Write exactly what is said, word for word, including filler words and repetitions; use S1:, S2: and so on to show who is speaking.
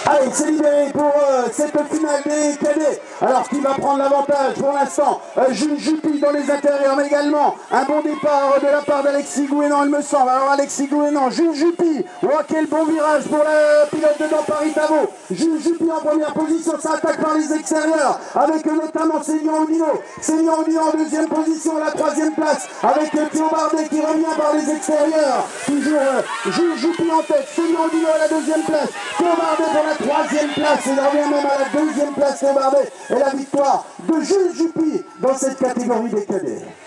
S1: Allez, c'est libéré pour euh, cette finale des cadets. Alors, qui va prendre l'avantage pour l'instant? euh, Jules Juppy dans les intérieurs, mais également un bon départ de la part d'Alexis Gouénan, il me semble. Alors, Alexis Gouénan, Jules Juppy. Oh, quel bon virage pour la pilote dedans Paris Tavo. Jules Juppy en première position, ça attaque par les extérieurs, avec notamment Seigneur Oudino. Seigneur Oudino en deuxième position, la troisième place, avec Théo Bardet qui revient par les extérieurs. Toujours euh, Jules Juppy en tête, Seigneur Oudino à la deuxième place, Théo Bardet pour la troisième place, il revient même à la deuxième place, Théo Bardet, et la victoire de Jules Juppy dans cette catégorie des cadets.